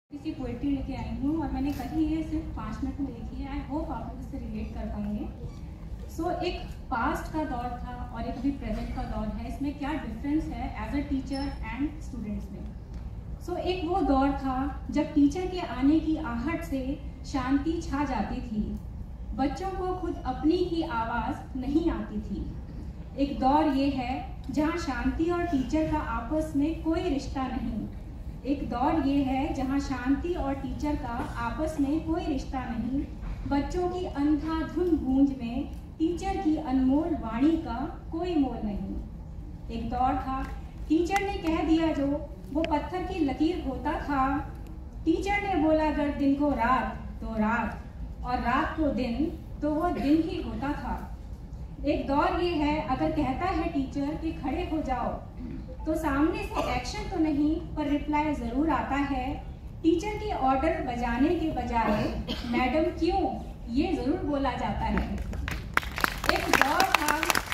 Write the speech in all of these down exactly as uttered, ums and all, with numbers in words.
किसी पोइट्री लेके आई हूँ और मैंने कही है सिर्फ पाँच मिनट में लिखी है। आई होप आप लोग इससे रिलेट कर पाएंगे। सो so, एक पास्ट का दौर था और एक भी प्रेजेंट का दौर है। इसमें क्या डिफरेंस है as a teacher and students में। सो so, एक वो दौर था जब टीचर के आने की आहट से शांति छा जाती थी, बच्चों को खुद अपनी ही आवाज़ नहीं आती थी। एक दौर ये है जहाँ शांति और टीचर का आपस में कोई रिश्ता नहीं। एक दौर ये है जहाँ शांति और टीचर का आपस में कोई रिश्ता नहीं। बच्चों की अंधाधुंध गूंज में टीचर की अनमोल वाणी का कोई मोल नहीं। एक दौर था टीचर ने कह दिया जो वो पत्थर की लकीर होता था। टीचर ने बोला अगर दिन को रात तो रात और रात को दिन तो वो दिन ही होता था। एक दौर ये है अगर कहता है टीचर कि खड़े हो जाओ तो सामने से एक्शन तो नहीं पर रिप्लाई जरूर आता है। टीचर की ऑर्डर बजाने के बजाय मैडम क्यों ये जरूर बोला जाता है। एक दौर था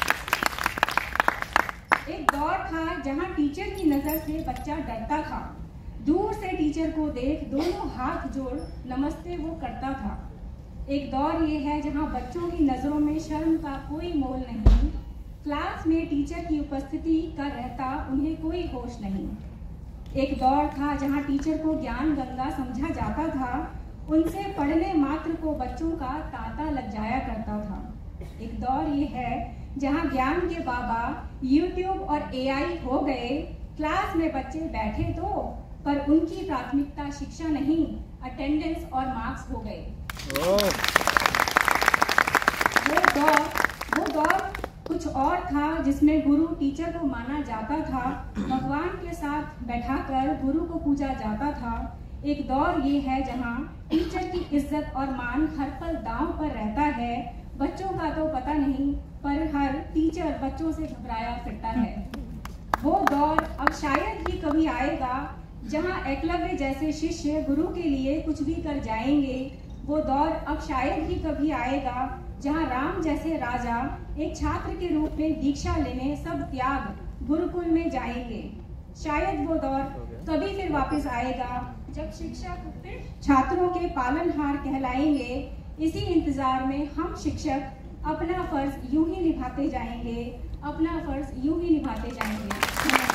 एक दौर था जहां टीचर की नजर से बच्चा डरता था। दूर से टीचर को देख दोनों हाथ जोड़ नमस्ते वो करता था। एक दौर ये है जहां बच्चों की नजरों में शर्म का कोई मोल नहीं। क्लास में टीचर की उपस्थिति का रहता उन्हें कोई होश नहीं। एक दौर था जहां टीचर को ज्ञान गंगा समझा जाता था। उनसे पढ़ने मात्र को बच्चों का तांता लग जाया करता था। एक दौर ये है जहां ज्ञान के बाबा यूट्यूब और ए आई हो गए। क्लास में बच्चे बैठे तो पर उनकी प्राथमिकता शिक्षा नहीं अटेंडेंस और मार्क्स हो गए। वो दौर वो दौर कुछ और था जिसमें गुरु टीचर को माना जाता था। भगवान के साथ बैठाकर गुरु को पूजा जाता था। एक दौर ये है जहां टीचर की इज्जत और मान हर पल दांव पर रहता है। बच्चों का तो पता नहीं पर हर टीचर बच्चों से घबराया फिरता है। वो दौर अब शायद ही कभी आएगा जहां एकलव्य जैसे शिष्य गुरु के लिए कुछ भी कर जाएंगे। वो दौर अब शायद ही कभी आएगा जहां राम जैसे राजा एक छात्र के रूप में दीक्षा लेने सब त्याग गुरुकुल में जाएंगे। शायद वो दौर कभी फिर वापस आएगा जब शिक्षक फिर छात्रों के पालनहार कहलाएंगे। इसी इंतजार में हम शिक्षक अपना फर्ज यूं ही निभाते जाएंगे अपना फर्ज यूं ही निभाते जाएंगे।